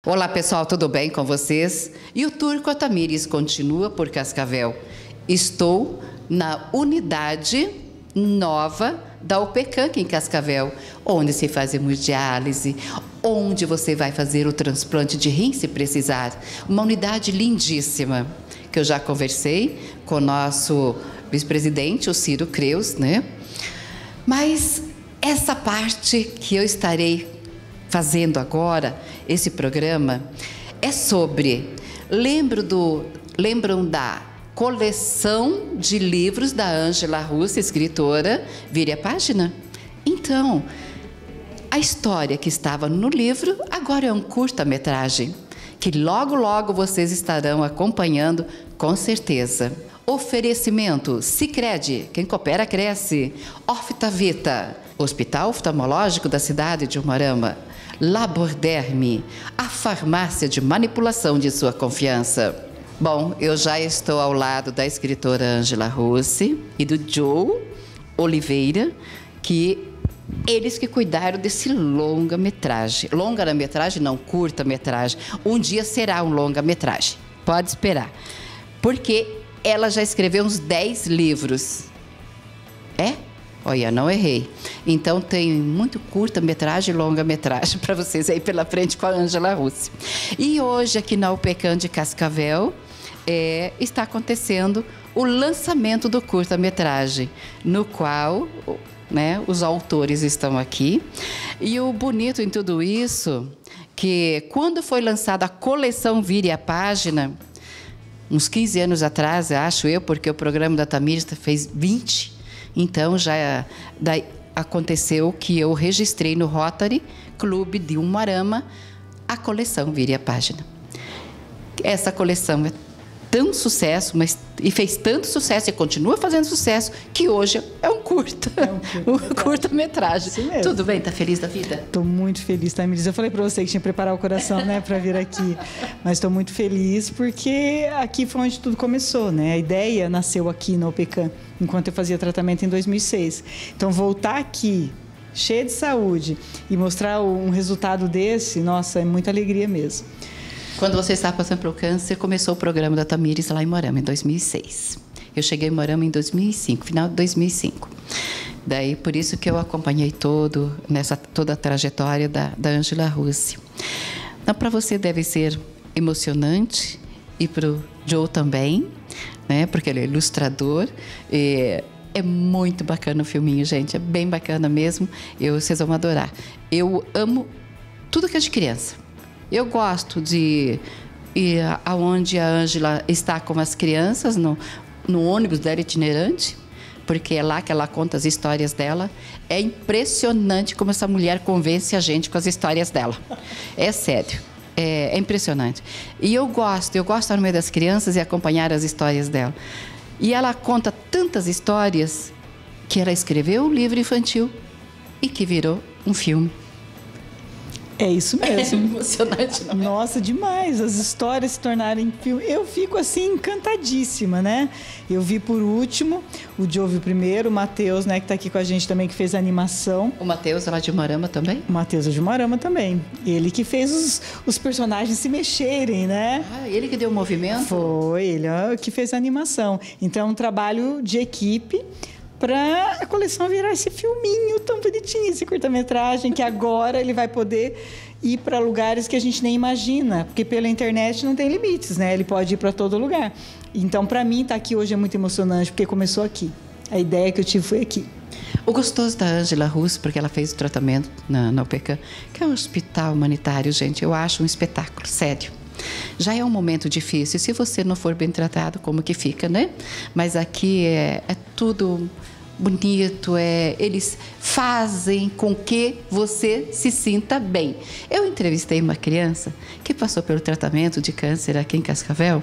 Olá pessoal, tudo bem com vocês? E o Turco Tamires continua por Cascavel. Estou na unidade nova da UPECAM aqui em Cascavel, onde se faz hemodiálise, onde você vai fazer o transplante de rim se precisar. Uma unidade lindíssima, que eu já conversei com o nosso vice-presidente, o Ciro Creus, né? Mas essa parte que eu estarei fazendo agora, esse programa, é sobre... Lembram da coleção de livros da Ângela Russo, escritora? Vire a página. Então, a história que estava no livro agora é um curta-metragem, que logo, logo vocês estarão acompanhando, com certeza. Oferecimento Sicredi, quem coopera cresce. Oftavita, Hospital Oftalmológico da cidade de Umuarama. Laborderme, a farmácia de manipulação de sua confiança. Bom, eu já estou ao lado da escritora Ângela Russo e do Joe Oliveira, que eles que cuidaram desse longa-metragem. Longa-metragem não, curta-metragem. Um dia será um longa-metragem, pode esperar. Porque ela já escreveu uns 10 livros. É? Olha, não errei. Então tem muito curta-metragem e longa-metragem para vocês aí pela frente com a Ângela Russo. E hoje aqui na UPECAM de Cascavel está acontecendo o lançamento do curta-metragem, no qual, né, os autores estão aqui. E o bonito em tudo isso, que quando foi lançada a coleção Vire a Página, uns 15 anos atrás, acho eu, porque o programa da Tamires fez 20. Então, já daí aconteceu que eu registrei no Rotary Clube de Umuarama a coleção Vire a Página. Essa coleção é tão sucesso, e fez tanto sucesso e continua fazendo sucesso, que hoje é um curta. Curta-metragem. Tudo bem? Tá feliz da vida? Estou muito feliz, Tamires. Eu falei para você que tinha que preparar o coração, né, para vir aqui. Mas estou muito feliz porque aqui foi onde tudo começou, né? A ideia nasceu aqui na UPECAM, enquanto eu fazia tratamento em 2006. Então, voltar aqui, cheia de saúde, e mostrar um resultado desse, nossa, é muita alegria mesmo. Quando você estava passando pelo câncer, começou o programa da Tamires lá em Umuarama, em 2006. Eu cheguei em Umuarama em 2005, final de 2005. Daí, por isso que eu acompanhei toda a trajetória da Ângela Russo. Então, para você deve ser emocionante, e para o Joe também, né? Porque ele é ilustrador. É muito bacana o filminho, gente. É bem bacana mesmo. Vocês vão adorar. Eu amo tudo que é de criança. Eu gosto de ir aonde a Ângela está com as crianças, no ônibus dela itinerante, porque é lá que ela conta as histórias dela. É impressionante como essa mulher convence a gente com as histórias dela. É sério. É impressionante. E eu gosto de estar no meio das crianças e acompanhar as histórias dela. E ela conta tantas histórias que ela escreveu um livro infantil e que virou um filme. É isso mesmo. É emocionante, não é? Nossa, demais. As histórias se tornarem filme. Eu fico assim encantadíssima, né? Eu vi por último, o Joe viu primeiro, o Matheus, né, que está aqui com a gente também, que fez a animação. O Matheus é lá de Umuarama também? O Matheus é de Umuarama também. Ele que fez os personagens se mexerem, né? Ah, ele que deu o movimento? Foi, ele que fez a animação. Então, é um trabalho de equipe para a coleção virar esse filminho tão bonitinho, esse curta-metragem, que agora ele vai poder ir para lugares que a gente nem imagina, porque pela internet não tem limites, né? Ele pode ir para todo lugar. Então, para mim, estar aqui hoje é muito emocionante, porque começou aqui. A ideia que eu tive foi aqui. O gostoso da Ângela Russo, porque ela fez o tratamento na UPECAM, que é um hospital humanitário, gente, eu acho um espetáculo, sério. Já é um momento difícil, se você não for bem tratado, como que fica, né? Mas aqui é tudo bonito, eles fazem com que você se sinta bem. Eu entrevistei uma criança que passou pelo tratamento de câncer aqui em Cascavel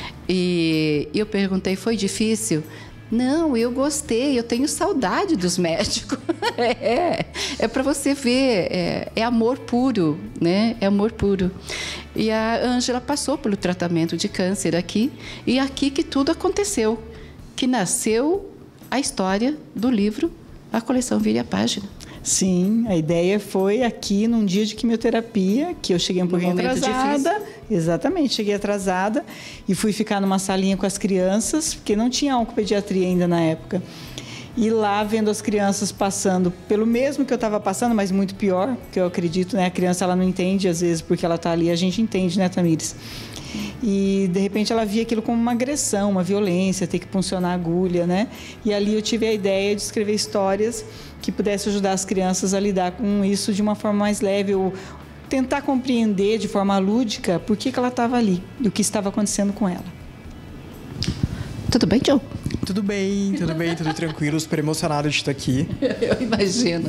e eu perguntei, foi difícil? Não, eu gostei, eu tenho saudade dos médicos. É para você ver, é amor puro, né? É amor puro. E a Ângela passou pelo tratamento de câncer aqui, e aqui que tudo aconteceu, que nasceu a história do livro A Coleção Vire a Página. Sim, a ideia foi aqui num dia de quimioterapia, que eu cheguei um pouquinho atrasada. Difícil. Exatamente, cheguei atrasada e fui ficar numa salinha com as crianças, porque não tinha oncopediatria ainda na época. E lá, vendo as crianças passando pelo mesmo que eu estava passando, mas muito pior, porque eu acredito, né? A criança, ela não entende, às vezes, porque ela está ali, a gente entende, né, Tamires? E, de repente, ela via aquilo como uma agressão, uma violência, ter que puncionar a agulha, né? E ali eu tive a ideia de escrever histórias que pudessem ajudar as crianças a lidar com isso de uma forma mais leve, ou tentar compreender de forma lúdica por que ela estava ali, e o que estava acontecendo com ela. Tudo bem, Joe? Tudo bem, tudo tranquilo, super emocionado de estar aqui. Eu imagino.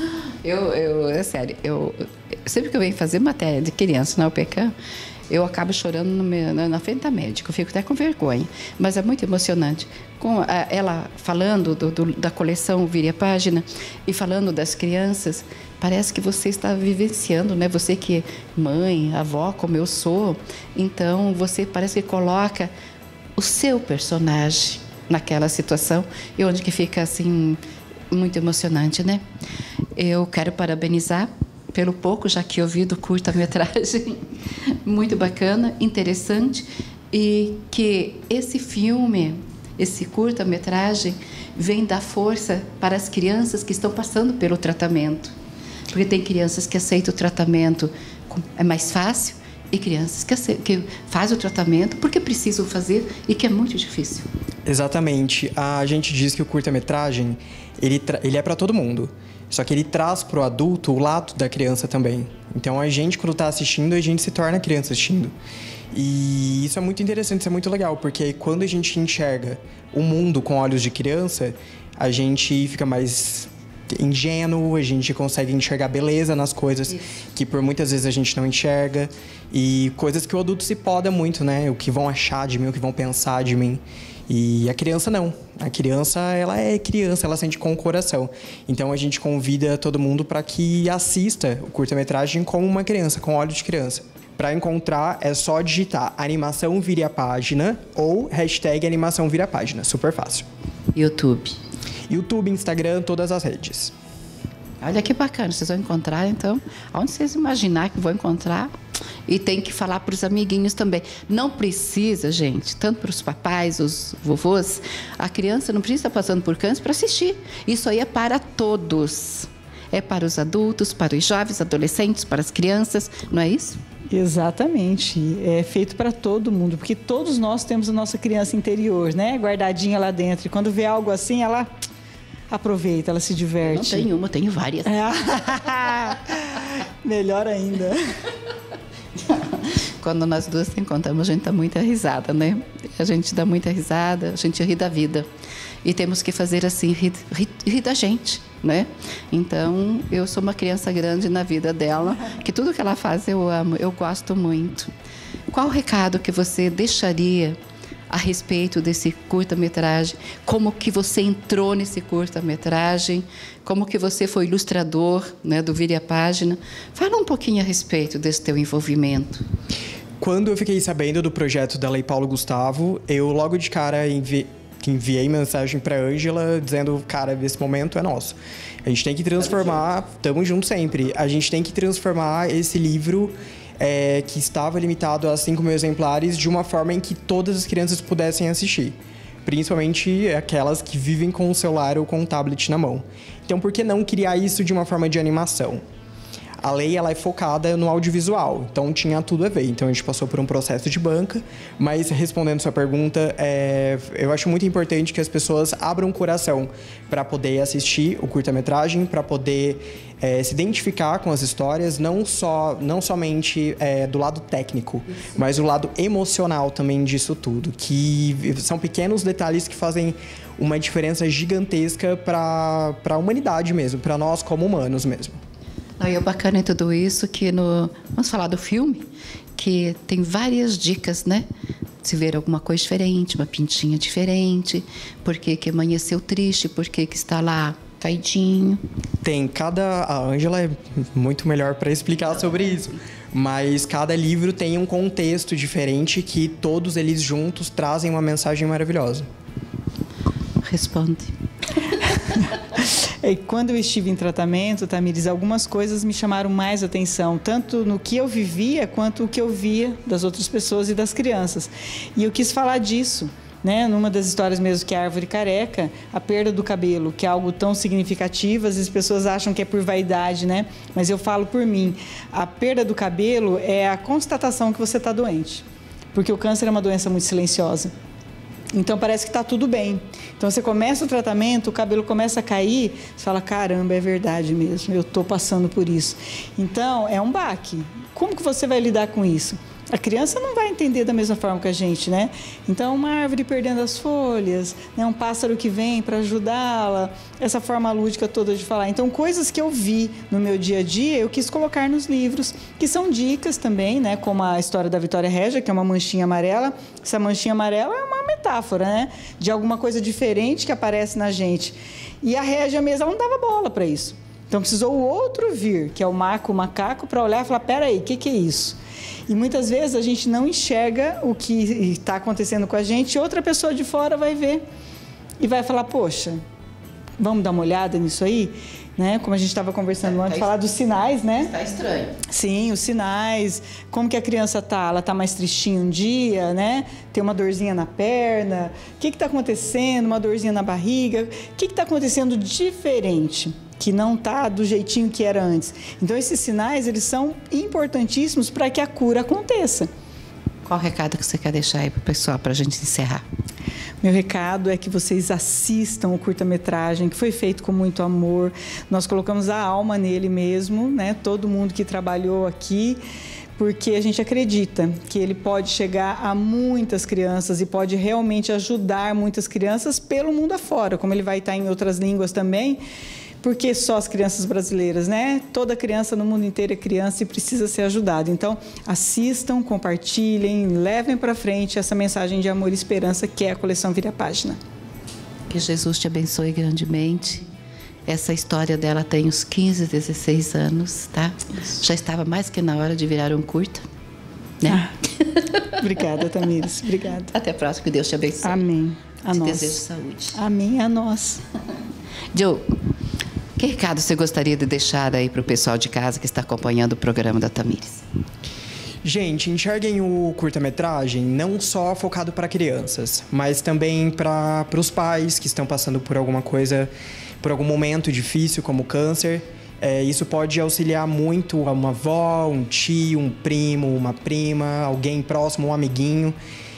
É sério, sempre que eu venho fazer matéria de criança na UPK, eu acabo chorando na frente da médica, eu fico até com vergonha, mas é muito emocionante. Com ela falando da coleção Vire a Página e falando das crianças, parece que você está vivenciando, né? Você que é mãe, avó, como eu sou, então você parece que coloca o seu personagem naquela situação e onde que fica assim muito emocionante, né? Eu quero parabenizar pelo pouco já que eu vi do curta-metragem, muito bacana, interessante, e que esse filme, esse curta-metragem vem dar força para as crianças que estão passando pelo tratamento, porque tem crianças que aceitam o tratamento, é mais fácil, e crianças que fazem o tratamento porque precisam fazer e que é muito difícil. Exatamente. A gente diz que o curta-metragem, ele é para todo mundo. Só que ele traz para o adulto o lado da criança também. Então, a gente, quando está assistindo, a gente se torna criança assistindo. E isso é muito interessante, isso é muito legal, porque quando a gente enxerga o mundo com olhos de criança, a gente fica mais ingênuo, a gente consegue enxergar beleza nas coisas que por muitas vezes a gente não enxerga, e coisas que o adulto se poda muito, né? O que vão achar de mim, o que vão pensar de mim. E a criança não. A criança, ela é criança, ela sente com o coração. Então a gente convida todo mundo para que assista o curta-metragem como uma criança, com olhos de criança. Para encontrar, é só digitar Animação Vire a Página ou hashtag Animação Vire a Página. Super fácil. YouTube, Instagram, todas as redes. Olha que bacana, vocês vão encontrar, então, onde vocês imaginar que vão encontrar. E tem que falar para os amiguinhos também. Não precisa, gente, tanto para os papais, os vovôs, a criança não precisa estar passando por câncer para assistir. Isso aí é para todos. É para os adultos, para os jovens, adolescentes, para as crianças, não é isso? Exatamente. É feito para todo mundo, porque todos nós temos a nossa criança interior, né? Guardadinha lá dentro. E quando vê algo assim, ela aproveita, ela se diverte. Eu não tenho uma, tenho várias. Melhor ainda. Quando nós duas se encontramos, a gente dá muita risada, né? A gente dá muita risada, a gente ri da vida. E temos que fazer assim, rir da gente, né? Então, eu sou uma criança grande na vida dela, que tudo que ela faz eu amo, eu gosto muito. Qual o recado que você deixaria a respeito desse curta-metragem? Como que você entrou nesse curta-metragem? Como que você foi ilustrador, né, do Vire a Página? Fala um pouquinho a respeito desse teu envolvimento. Quando eu fiquei sabendo do projeto da Lei Paulo Gustavo, eu logo de cara enviei mensagem para Ângela dizendo, cara, esse momento é nosso. A gente tem que transformar, estamos juntos sempre, a gente tem que transformar esse livro que estava limitado a 5 mil exemplares de uma forma em que todas as crianças pudessem assistir. Principalmente aquelas que vivem com o celular ou com o tablet na mão. Então, por que não criar isso de uma forma de animação? A lei, ela é focada no audiovisual, então tinha tudo a ver. Então, a gente passou por um processo de banca, mas respondendo sua pergunta, eu acho muito importante que as pessoas abram o coração para poder assistir o curta-metragem, para poder se identificar com as histórias, não somente do lado técnico, mas do lado emocional também disso tudo, que são pequenos detalhes que fazem uma diferença gigantesca para a humanidade mesmo, para nós como humanos mesmo. E o bacana em tudo isso que vamos falar do filme, que tem várias dicas, né? Se ver alguma coisa diferente, uma pintinha diferente, por que amanheceu triste, por que está lá caidinho. A Ângela é muito melhor para explicar sobre isso, mas cada livro tem um contexto diferente que todos eles juntos trazem uma mensagem maravilhosa. Responde. Quando eu estive em tratamento, Tamires, algumas coisas me chamaram mais atenção, tanto no que eu vivia, quanto o que eu via das outras pessoas e das crianças. E eu quis falar disso, né? Numa das histórias mesmo, que é a árvore careca, a perda do cabelo, que é algo tão significativo, as pessoas acham que é por vaidade, né? Mas eu falo por mim, a perda do cabelo é a constatação que você está doente, porque o câncer é uma doença muito silenciosa. Então parece que está tudo bem. Então você começa o tratamento, o cabelo começa a cair, você fala, caramba, é verdade mesmo, eu estou passando por isso. Então é um baque. Como que você vai lidar com isso? A criança não vai entender da mesma forma que a gente, né? Então, uma árvore perdendo as folhas, né? Um pássaro que vem para ajudá-la, essa forma lúdica toda de falar. Então, coisas que eu vi no meu dia a dia, eu quis colocar nos livros, que são dicas também, né? Como a história da Vitória Régia, que é uma manchinha amarela. Essa manchinha amarela é uma metáfora, né? De alguma coisa diferente que aparece na gente. E a Régia mesmo, ela não dava bola para isso. Então, precisou o outro vir, que é o macaco, para olhar e falar, peraí, o que é isso? E muitas vezes a gente não enxerga o que está acontecendo com a gente, outra pessoa de fora vai ver e vai falar, poxa, vamos dar uma olhada nisso aí? Né? Como a gente estava conversando antes, falar dos sinais, né? Está estranho. Sim, os sinais, como que a criança tá, ela tá mais tristinha um dia, né? Tem uma dorzinha na perna, o que está acontecendo? Uma dorzinha na barriga, o que está acontecendo diferente? Que não está do jeitinho que era antes. Então, esses sinais, eles são importantíssimos para que a cura aconteça. Qual o recado que você quer deixar aí para o pessoal, para a gente encerrar? Meu recado é que vocês assistam o curta-metragem, que foi feito com muito amor. Nós colocamos a alma nele mesmo, né? Todo mundo que trabalhou aqui, porque a gente acredita que ele pode chegar a muitas crianças e pode realmente ajudar muitas crianças pelo mundo afora, como ele vai estar em outras línguas também. Porque só as crianças brasileiras, né? Toda criança no mundo inteiro é criança e precisa ser ajudada. Então, assistam, compartilhem, levem para frente essa mensagem de amor e esperança que é a coleção Vire a Página. Que Jesus te abençoe grandemente. Essa história dela tem uns 15, 16 anos, tá? Isso. Já estava mais que na hora de virar um curta, né? Obrigada, Tamires. Obrigada. Até a próxima, que Deus te abençoe. Amém. A nós. Te desejo saúde. Amém, a nós. Joe, que recado você gostaria de deixar aí para o pessoal de casa que está acompanhando o programa da Tamires? Gente, enxerguem o curta-metragem não só focado para crianças, mas também para os pais que estão passando por alguma coisa, por algum momento difícil como câncer. Isso pode auxiliar muito uma avó, um tio, um primo, uma prima, alguém próximo, um amiguinho.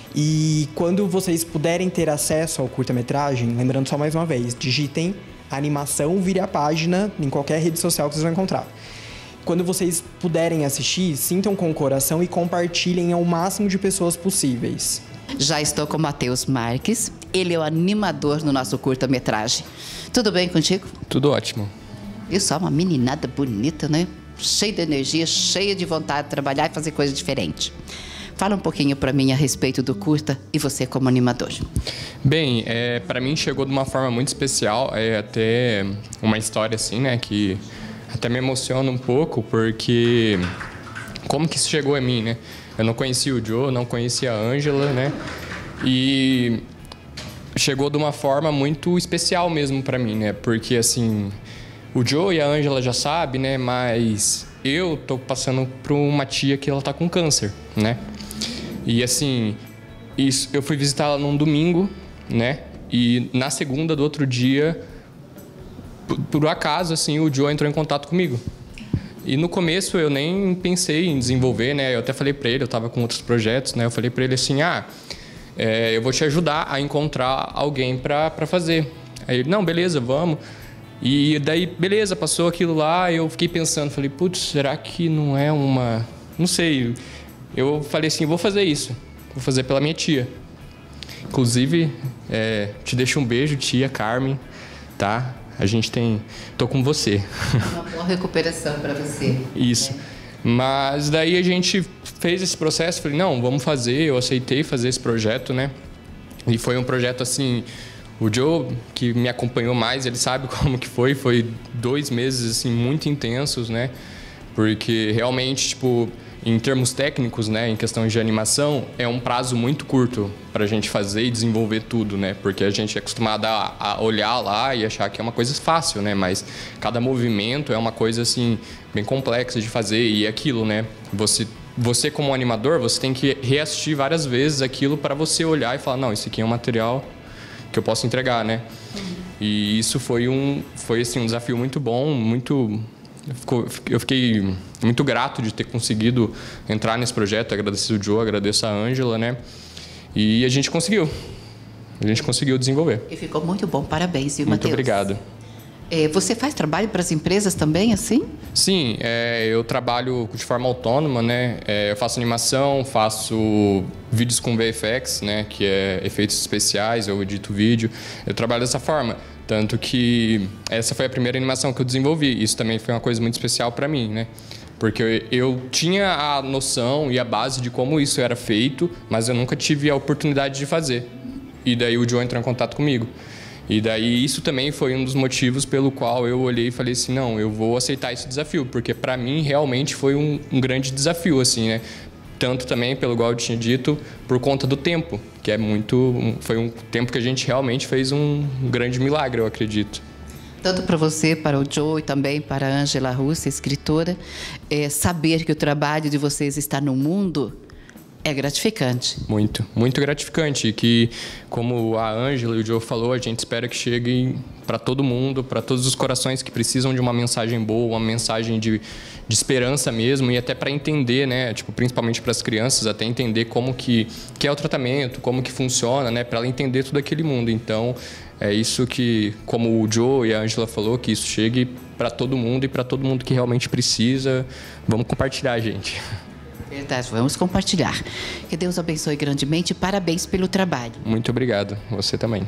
E quando vocês puderem ter acesso ao curta-metragem, lembrando só mais uma vez, digitem animação Vire a Página em qualquer rede social que vocês vão encontrar. Quando vocês puderem assistir, sintam com o coração e compartilhem ao máximo de pessoas possíveis. Já estou com o Matheus Marques, ele é o animador no nosso curta-metragem. Tudo bem contigo? Tudo ótimo. E só uma meninada bonita, né? Cheia de energia, cheia de vontade de trabalhar e fazer coisa diferente. Fala um pouquinho para mim a respeito do curta e você como animador. Bem, para mim chegou de uma forma muito especial, até uma história assim, né, que até me emociona um pouco, porque como que isso chegou a mim, né? Eu não conhecia o Joe, não conhecia a Ângela, né? E chegou de uma forma muito especial mesmo para mim, né? Porque assim, o Joe e a Ângela já sabem, né? Mas eu tô passando por uma tia que ela tá com câncer, né? E assim, eu fui visitá-la num domingo, né? E na segunda do outro dia, por acaso, assim, o Joe entrou em contato comigo. E no começo eu nem pensei em desenvolver, né? Eu até falei para ele, eu estava com outros projetos, né? Eu falei para ele assim, eu vou te ajudar a encontrar alguém para fazer. Aí ele, não, beleza, vamos. E daí, beleza, passou aquilo lá, eu fiquei pensando, falei, putz, será que não é uma... Não sei... Eu falei assim, vou fazer isso. Vou fazer pela minha tia. Inclusive, te deixo um beijo, tia Carmen, tá? A gente tem... Tô com você. Uma boa recuperação para você. Isso. Mas daí a gente fez esse processo, falei, não, vamos fazer. Eu aceitei fazer esse projeto, né? E foi um projeto assim... O Joe, que me acompanhou mais, ele sabe como que foi. Foi 2 meses, assim, muito intensos, né? Porque realmente, tipo... em termos técnicos, né, em questão de animação, é um prazo muito curto para a gente fazer e desenvolver tudo, né? Porque a gente é acostumado a olhar lá e achar que é uma coisa fácil, né? Mas cada movimento é uma coisa, assim, bem complexa de fazer. E é aquilo, né? Você como animador, você tem que reassistir várias vezes aquilo para você olhar e falar, não, isso aqui é um material que eu posso entregar, né? E isso foi assim, um desafio muito bom, eu fiquei muito grato de ter conseguido entrar nesse projeto. Agradeço o Joe, agradeço a Ângela, né? E a gente conseguiu desenvolver. E ficou muito bom, parabéns, viu, Matheus? Muito obrigado. Você faz trabalho para as empresas também, assim? Sim, eu trabalho de forma autônoma, né? Eu faço animação, faço vídeos com VFX, né? Que é efeitos especiais, eu edito vídeo. Eu trabalho dessa forma. Tanto que essa foi a primeira animação que eu desenvolvi. Isso também foi uma coisa muito especial para mim, né? Porque eu tinha a noção e a base de como isso era feito, mas eu nunca tive a oportunidade de fazer. E daí o Joe entrou em contato comigo. E daí isso também foi um dos motivos pelo qual eu olhei e falei assim, não, eu vou aceitar esse desafio, porque para mim realmente foi um grande desafio, assim, né? Tanto também, pelo igual eu tinha dito, por conta do tempo, que foi um tempo que a gente realmente fez um grande milagre, eu acredito. Tanto para você, para o Joe e também para a Ângela Russa, escritora, saber que o trabalho de vocês está no mundo é gratificante. Muito, muito gratificante. E que, como a Ângela e o Joe falou, a gente espera que chegue para todo mundo, para todos os corações que precisam de uma mensagem boa, uma mensagem de esperança mesmo, e até para entender, né, tipo, principalmente para as crianças, até entender como que é o tratamento, como que funciona, né, para ela entender todo aquele mundo. Então, é isso que, como o Joe e a Ângela falou, que isso chegue para todo mundo e para todo mundo que realmente precisa. Vamos compartilhar, gente. Verdade, vamos compartilhar. Que Deus abençoe grandemente e parabéns pelo trabalho. Muito obrigado. Você também.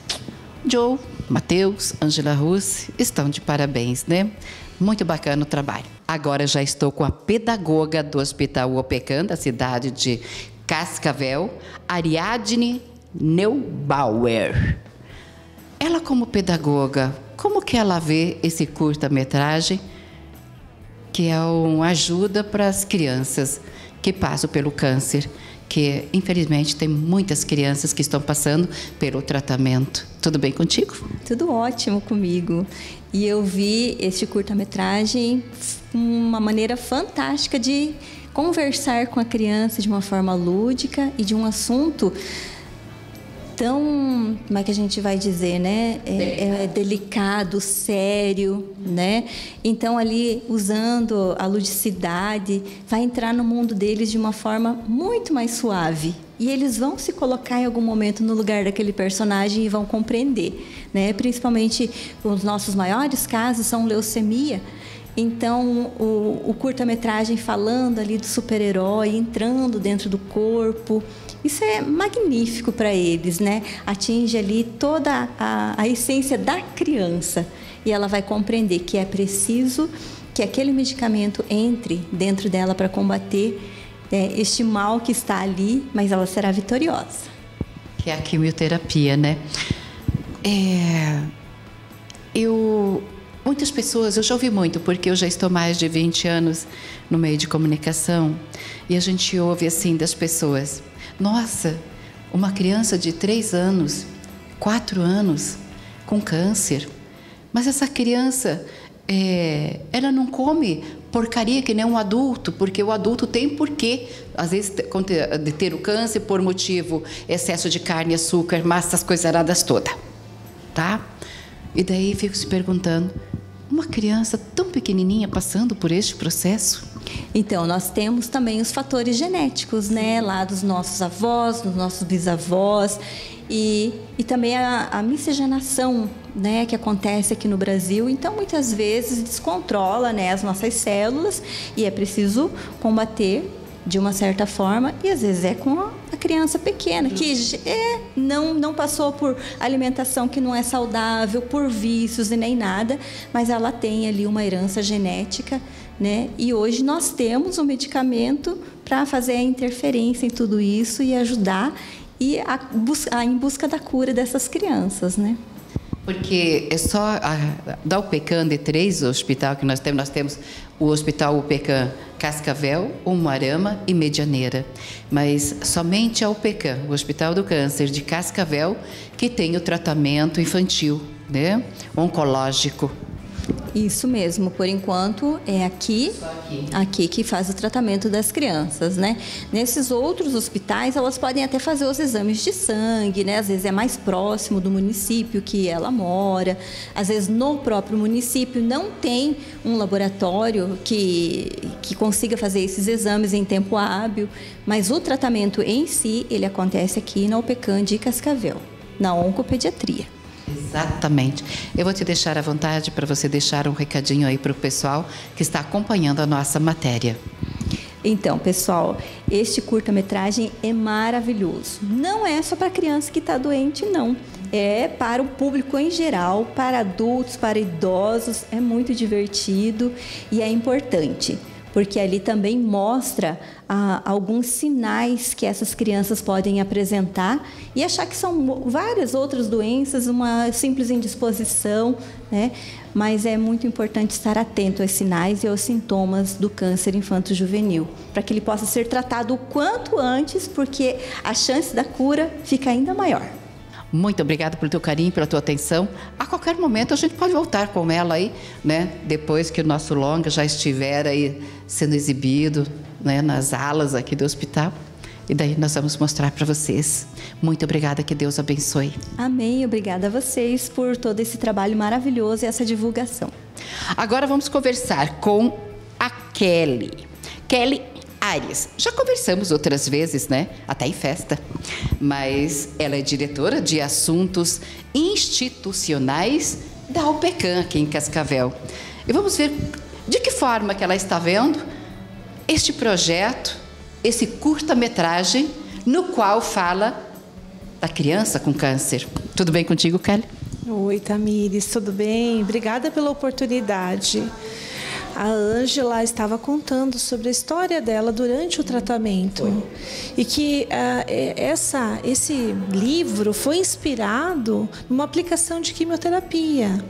Joe, Matheus, Ângela Russa estão de parabéns, né? Muito bacana o trabalho. Agora já estou com a pedagoga do Hospital UOPECAM, da cidade de Cascavel, Ariadne Neubauer. Ela, como pedagoga, como que ela vê esse curta-metragem, que é uma ajuda para as crianças que passam pelo câncer, que infelizmente tem muitas crianças que estão passando pelo tratamento. Tudo bem contigo? Tudo ótimo comigo. E eu vi este curta-metragem uma maneira fantástica de conversar com a criança de uma forma lúdica e de um assunto tão, como é que a gente vai dizer, né? É delicado, sério, né? Então, ali, usando a ludicidade, vai entrar no mundo deles de uma forma muito mais suave. E eles vão se colocar em algum momento no lugar daquele personagem e vão compreender, né? Principalmente, os nossos maiores casos são leucemia. Então, o curta-metragem falando ali do super-herói, entrando dentro do corpo, isso é magnífico para eles, né? Atinge ali toda a essência da criança e ela vai compreender que é preciso que aquele medicamento entre dentro dela para combater este mal que está ali, mas ela será vitoriosa. Que é a quimioterapia, né? Muitas pessoas, eu já ouvi muito, porque eu já estou mais de 20 anos no meio de comunicação, e a gente ouve assim das pessoas: nossa, uma criança de 3 anos, 4 anos, com câncer, mas essa criança, ela não come porcaria que nem um adulto, porque o adulto tem porquê, às vezes, de ter o câncer por motivo excesso de carne, açúcar, massas, coisaradas todas, tá? E daí fico se perguntando, uma criança tão pequenininha passando por este processo? Então, nós temos também os fatores genéticos, né? Lá dos nossos avós, dos nossos bisavós. E também a miscigenação, né? Que acontece aqui no Brasil. Então, muitas vezes, descontrola, né? As nossas células. E é preciso combater de uma certa forma. E, às vezes, é com a criança pequena, que não passou por alimentação que não é saudável, por vícios e nem nada. Mas ela tem ali uma herança genética, né? E hoje nós temos um medicamento para fazer a interferência em tudo isso e ajudar em busca da cura dessas crianças, né? Porque é só da UOPECAM de 3, o hospital que nós temos o Hospital UOPECAM Cascavel, Umuarama e Medianeira. Mas somente a UPCAM, o Hospital do Câncer de Cascavel, que tem o tratamento infantil, né? Oncológico. Isso mesmo, por enquanto é aqui que faz o tratamento das crianças, né? Nesses outros hospitais, elas podem até fazer os exames de sangue, né? Às vezes é mais próximo do município que ela mora, às vezes no próprio município não tem um laboratório que consiga fazer esses exames em tempo hábil, mas o tratamento em si, ele acontece aqui na UPCAM de Cascavel, na oncopediatria. Exatamente. Eu vou te deixar à vontade para você deixar um recadinho aí para o pessoal que está acompanhando a nossa matéria. Então, pessoal, este curta-metragem é maravilhoso. Não é só para criança que está doente, não. É para o público em geral, para adultos, para idosos. É muito divertido e é importante, porque ali também mostra alguns sinais que essas crianças podem apresentar e achar que são várias outras doenças, uma simples indisposição, né? Mas é muito importante estar atento aos sinais e aos sintomas do câncer infanto-juvenil, para que ele possa ser tratado o quanto antes, porque a chance da cura fica ainda maior. Muito obrigada pelo teu carinho, pela tua atenção. A qualquer momento a gente pode voltar com ela aí, né? Depois que o nosso longa já estiver aí sendo exibido, né? Nas alas aqui do hospital. E daí nós vamos mostrar para vocês. Muito obrigada, que Deus abençoe. Amém. Obrigada a vocês por todo esse trabalho maravilhoso e essa divulgação. Agora vamos conversar com a Kelly. Kelly Arias. Já conversamos outras vezes, né? Até em festa. Mas ela é diretora de assuntos institucionais da UPCAM aqui em Cascavel. E vamos ver de que forma que ela está vendo este projeto, esse curta-metragem, no qual fala da criança com câncer. Tudo bem contigo, Kelly? Oi, Tamires, tudo bem? Obrigada pela oportunidade. A Ângela estava contando sobre a história dela durante o tratamento. E que esse livro foi inspirado numa aplicação de quimioterapia.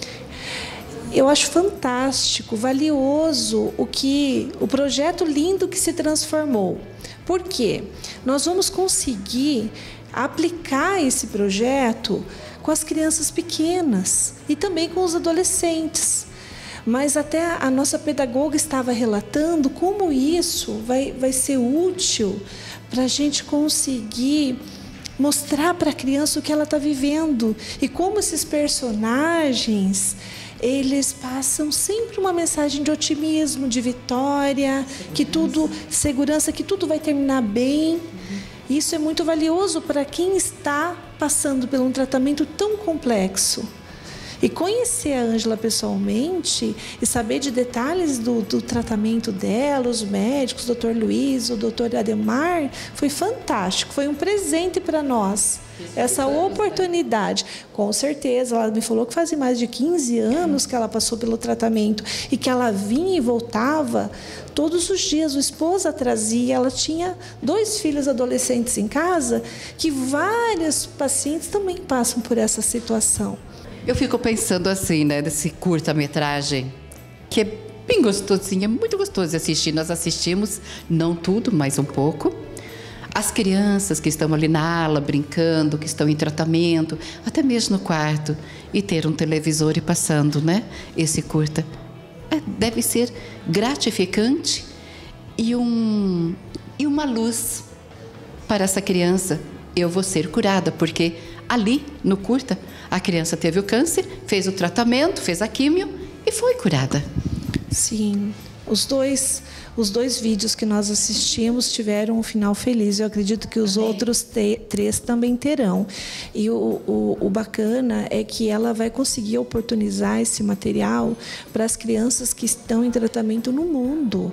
Eu acho fantástico, valioso o projeto lindo que se transformou. Por quê? Nós vamos conseguir aplicar esse projeto com as crianças pequenas e também com os adolescentes. Mas até a nossa pedagoga estava relatando como isso vai ser útil para a gente conseguir mostrar para a criança o que ela está vivendo e como esses personagens, eles passam sempre uma mensagem de otimismo, de vitória, que tudo, segurança, que tudo vai terminar bem. Isso é muito valioso para quem está passando por um tratamento tão complexo. E conhecer a Ângela pessoalmente e saber de detalhes do tratamento dela, os médicos, o Dr. Luiz, o Dr. Ademar, foi fantástico, foi um presente para nós. Essa oportunidade, com certeza, ela me falou que fazia mais de 15 anos que ela passou pelo tratamento e que ela vinha e voltava todos os dias. O esposo a trazia, ela tinha 2 filhos adolescentes em casa, que vários pacientes também passam por essa situação. Eu fico pensando assim, né, desse curta-metragem, que é bem gostosinho, é muito gostoso de assistir. Nós assistimos, não tudo, mas um pouco. As crianças que estão ali na ala, brincando, que estão em tratamento, até mesmo no quarto, e ter um televisor e passando, né, esse curta. Deve ser gratificante e uma luz para essa criança. Eu vou ser curada, porque ali, no curta, a criança teve o câncer, fez o tratamento, fez a químio e foi curada. Sim, os dois vídeos que nós assistimos tiveram um final feliz. Eu acredito que os outros 3 também terão. E o bacana é que ela vai conseguir oportunizar esse material para as crianças que estão em tratamento no mundo.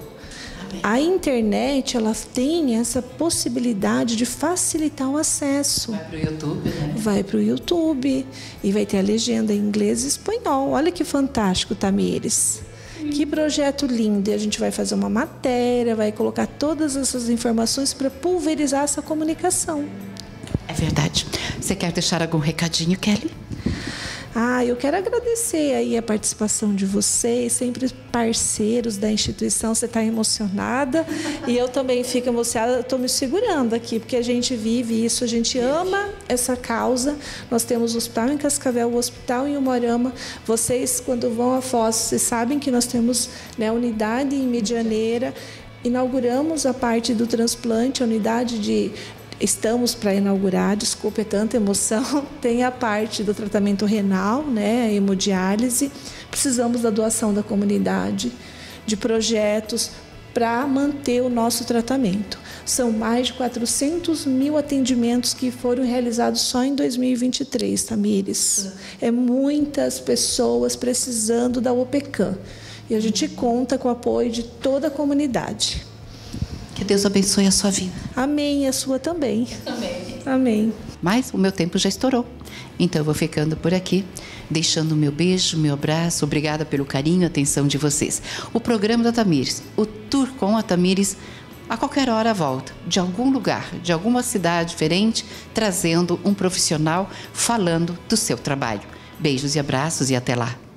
A internet, ela tem essa possibilidade de facilitar o acesso. Vai para o YouTube, né? Vai para o YouTube e vai ter a legenda em inglês e espanhol. Olha que fantástico, Tamires. Que projeto lindo. E a gente vai fazer uma matéria, vai colocar todas essas informações para pulverizar essa comunicação. É verdade. Você quer deixar algum recadinho, Kelly? Eu quero agradecer aí a participação de vocês, sempre parceiros da instituição. Você está emocionada e eu também fico emocionada. Estou me segurando aqui, porque a gente vive isso, a gente ama essa causa. Nós temos o hospital em Cascavel, o hospital em Umuarama. Vocês, quando vão a Foz, vocês sabem que nós temos, né, unidade em Medianeira. Inauguramos a parte do transplante, a unidade de... Estamos para inaugurar, desculpe, é tanta emoção. Tem a parte do tratamento renal, né, a hemodiálise. Precisamos da doação da comunidade, de projetos para manter o nosso tratamento. São mais de 400 mil atendimentos que foram realizados só em 2023, Tamires. É muitas pessoas precisando da OPECAM. E a gente conta com o apoio de toda a comunidade. Que Deus abençoe a sua vida. Amém, a sua também. Também. Amém. Mas o meu tempo já estourou. Então eu vou ficando por aqui, deixando o meu beijo, meu abraço. Obrigada pelo carinho e atenção de vocês. O programa da Tamires, o Tour com a Tamires, a qualquer hora volta, de algum lugar, de alguma cidade diferente, trazendo um profissional falando do seu trabalho. Beijos e abraços e até lá.